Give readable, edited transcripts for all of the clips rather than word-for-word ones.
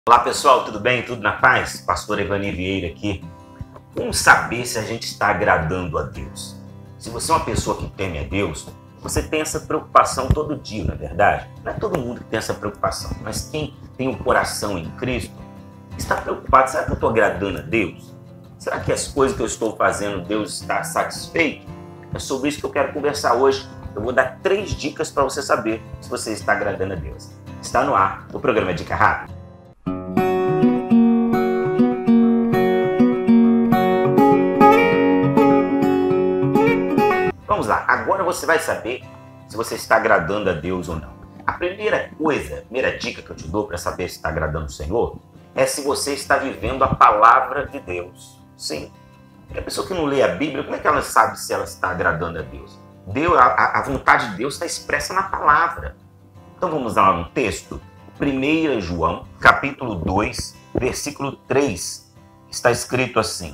Olá pessoal, tudo bem? Tudo na paz? Pastor Evani Vieira aqui. Como saber se a gente está agradando a Deus? Se você é uma pessoa que teme a Deus, você tem essa preocupação todo dia, não é verdade? Não é todo mundo que tem essa preocupação, mas quem tem o coração em Cristo está preocupado. Será que eu estou agradando a Deus? Será que as coisas que eu estou fazendo, Deus está satisfeito? É sobre isso que eu quero conversar hoje. Eu vou dar 3 dicas para você saber se você está agradando a Deus. Está no ar o programa Dica Rápida. Vamos lá, agora você vai saber se você está agradando a Deus ou não. A primeira dica que eu te dou para saber se está agradando o Senhor é se você está vivendo a palavra de Deus. Sim, porque a pessoa que não lê a Bíblia, como é que ela sabe se ela está agradando a Deus? A vontade de Deus está expressa na palavra. Então vamos lá no texto. 1 João, capítulo 2, versículo 3, está escrito assim: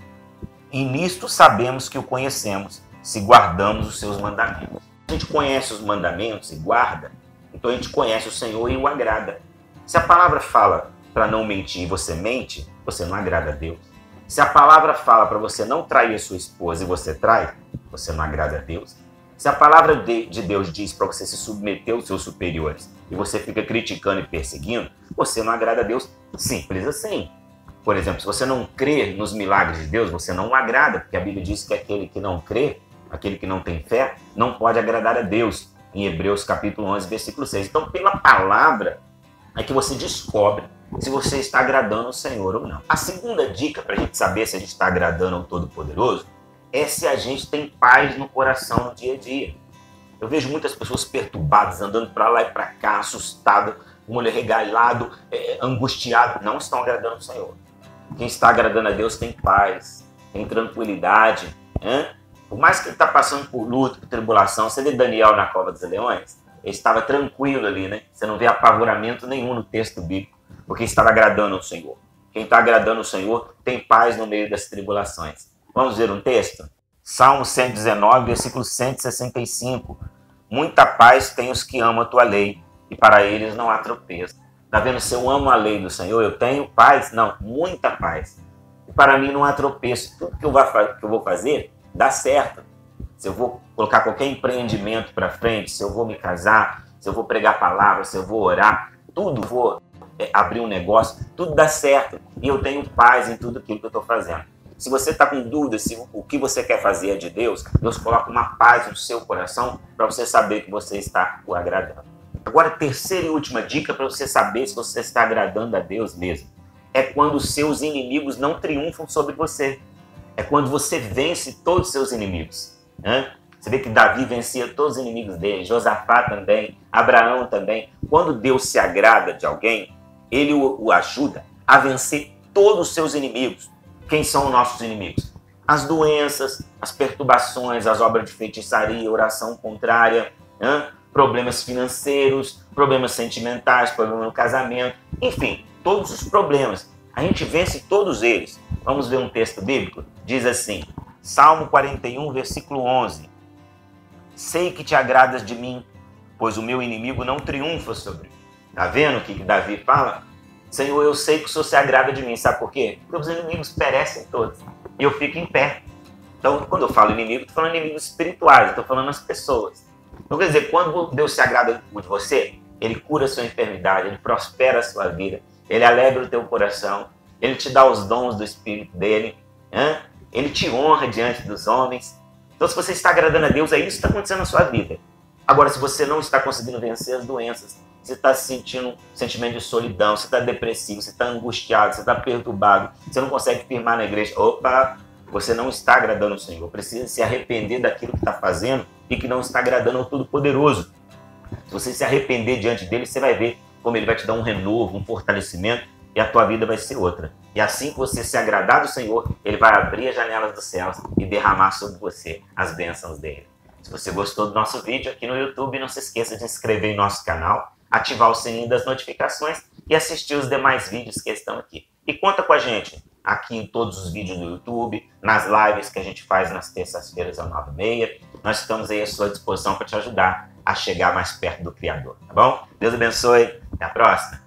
E nisto sabemos que o conhecemos, se guardamos os seus mandamentos. A gente conhece os mandamentos e guarda, então a gente conhece o Senhor e o agrada. Se a palavra fala para não mentir e você mente, você não agrada a Deus. Se a palavra fala para você não trair a sua esposa e você trai, você não agrada a Deus. Se a palavra de Deus diz para você se submeter aos seus superiores e você fica criticando e perseguindo, você não agrada a Deus. Simples assim. Por exemplo, se você não crê nos milagres de Deus, você não o agrada, porque a Bíblia diz que aquele que não crê, aquele que não tem fé, não pode agradar a Deus. Em Hebreus capítulo 11, versículo 6. Então, pela palavra é que você descobre se você está agradando o Senhor ou não. A segunda dica para a gente saber se a gente está agradando ao Todo-Poderoso é se a gente tem paz no coração no dia a dia. Eu vejo muitas pessoas perturbadas, andando para lá e para cá, assustadas, com o olho regalado, angustiado. Não estão agradando o Senhor. Quem está agradando a Deus tem paz, tem tranquilidade. Por mais que ele está passando por luta, por tribulação, você vê Daniel na cova dos leões, ele estava tranquilo ali, né? Você não vê apavoramento nenhum no texto bíblico, porque estava agradando ao Senhor. Quem está agradando ao Senhor tem paz no meio das tribulações. Vamos ver um texto? Salmo 119, versículo 165. Muita paz tem os que amam a tua lei, e para eles não há tropeço. Está vendo? Se eu amo a lei do Senhor, eu tenho paz? Não, muita paz. E para mim não há tropeço. Tudo que eu vou fazer dá certo. Se eu vou colocar qualquer empreendimento para frente, se eu vou me casar, se eu vou pregar a palavra, se eu vou orar, tudo, vou abrir um negócio, tudo dá certo. E eu tenho paz em tudo aquilo que eu estou fazendo. Se você está com dúvida se o que você quer fazer é de Deus, Deus coloca uma paz no seu coração para você saber que você está o agradando. Agora, a terceira e última dica para você saber se você está agradando a Deus mesmo é quando os seus inimigos não triunfam sobre você. É quando você vence todos os seus inimigos. Você vê que Davi vencia todos os inimigos dele, Josafá também, Abraão também. Quando Deus se agrada de alguém, ele o ajuda a vencer todos os seus inimigos. Quem são os nossos inimigos? As doenças, as perturbações, as obras de feitiçaria, oração contrária, problemas financeiros, problemas sentimentais, problemas no casamento, enfim, todos os problemas. A gente vence todos eles. Vamos ver um texto bíblico? Diz assim, Salmo 41, versículo 11. Sei que te agradas de mim, pois o meu inimigo não triunfa sobre mim. Está vendo o que Davi fala? Senhor, eu sei que o Senhor se agrada de mim. Sabe por quê? Porque os inimigos perecem todos. E eu fico em pé. Então, quando eu falo inimigo, estou falando inimigos espirituais. Estou falando as pessoas. Então, quer dizer, quando Deus se agrada de você, Ele cura a sua enfermidade, Ele prospera a sua vida, Ele alegra o teu coração, Ele te dá os dons do Espírito dEle, Ele te honra diante dos homens. Então, se você está agradando a Deus, é isso que está acontecendo na sua vida. Agora, se você não está conseguindo vencer as doenças, você está sentindo um sentimento de solidão, você está depressivo, você está angustiado, você está perturbado, você não consegue firmar na igreja. Opa, você não está agradando o Senhor. Precisa se arrepender daquilo que está fazendo e que não está agradando ao Todo-Poderoso. Se você se arrepender diante dele, você vai ver como ele vai te dar um renovo, um fortalecimento e a tua vida vai ser outra. E assim que você se agradar do Senhor, ele vai abrir as janelas dos céus e derramar sobre você as bênçãos dele. Se você gostou do nosso vídeo aqui no YouTube, não se esqueça de se inscrever em nosso canal, ativar o sininho das notificações e assistir os demais vídeos que estão aqui. E conta com a gente aqui em todos os vídeos do YouTube, nas lives que a gente faz nas terças-feiras às 9h30. Nós estamos aí à sua disposição para te ajudar a chegar mais perto do Criador, tá bom? Deus abençoe, até a próxima!